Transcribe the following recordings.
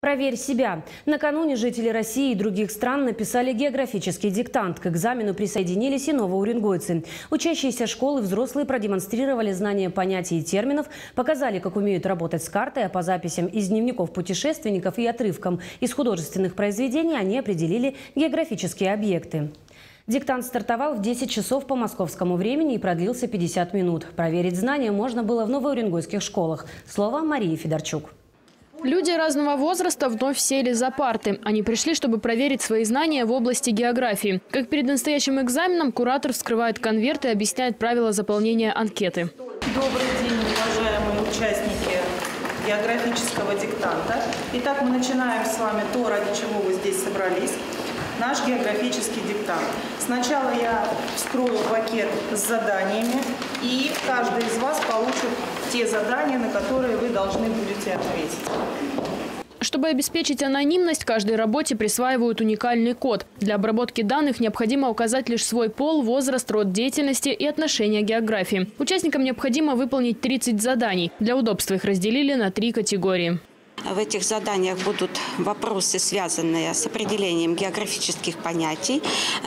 Проверь себя. Накануне жители России и других стран написали географический диктант. К экзамену присоединились и новоуренгойцы. Учащиеся школы взрослые продемонстрировали знания понятий и терминов, показали, как умеют работать с картой, а по записям из дневников путешественников и отрывкам из художественных произведений они определили географические объекты. Диктант стартовал в 10 часов по московскому времени и продлился 50 минут. Проверить знания можно было в новоуренгойских школах. Слово Марии Федорчук. Люди разного возраста вновь сели за парты. Они пришли, чтобы проверить свои знания в области географии. Как перед настоящим экзаменом, куратор вскрывает конверт и объясняет правила заполнения анкеты. Добрый день, уважаемые участники географического диктанта. Итак, мы начинаем с вами то, ради чего вы здесь собрались. Наш географический диктант. Сначала я вскрою пакет с заданиями, и каждый из вас получит те задания, на которые вы должны будете ответить. Чтобы обеспечить анонимность, каждой работе присваивают уникальный код. Для обработки данных необходимо указать лишь свой пол, возраст, род деятельности и отношение к географии. Участникам необходимо выполнить 30 заданий. Для удобства их разделили на 3 категории. В этих заданиях будут вопросы, связанные с определением географических понятий,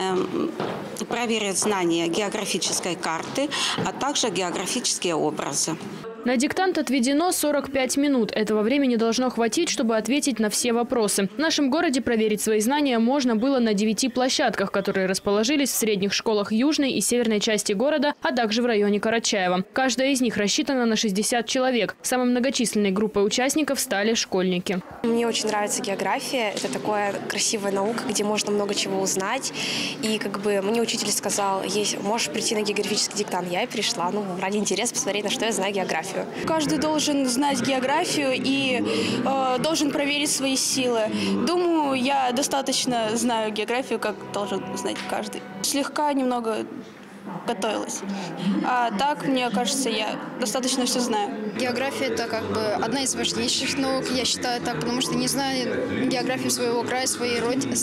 проверят знания географической карты, а также географические образы. На диктант отведено 45 минут. Этого времени должно хватить, чтобы ответить на все вопросы. В нашем городе проверить свои знания можно было на 9 площадках, которые расположились в средних школах южной и северной части города, а также в районе Карачаева. Каждая из них рассчитана на 60 человек. Самой многочисленной группой участников стали школьники. Мне очень нравится география. Это такая красивая наука, где можно много чего узнать. И мне учитель сказал, можешь прийти на географический диктант. Я и пришла, ради интереса посмотреть, на что я знаю географию. Каждый должен знать географию и должен проверить свои силы. Думаю, я достаточно знаю географию, как должен знать каждый. Слегка немного готовилась. А так, мне кажется, я достаточно все знаю. География – это одна из важнейших наук, я считаю так, потому что не зная географию своего края, своей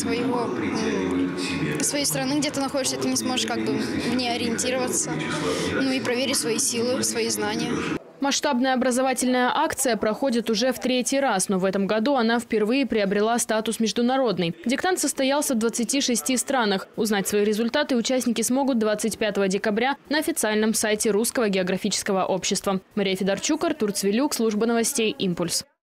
страны, где ты находишься, ты не сможешь в ней ориентироваться, и проверить свои силы, свои знания. Масштабная образовательная акция проходит уже в 3-й раз, но в этом году она впервые приобрела статус международный. Диктант состоялся в 26 странах. Узнать свои результаты участники смогут 25 декабря на официальном сайте Русского географического общества. Мария Федорчук, Артур Цвилюк, служба новостей «Импульс».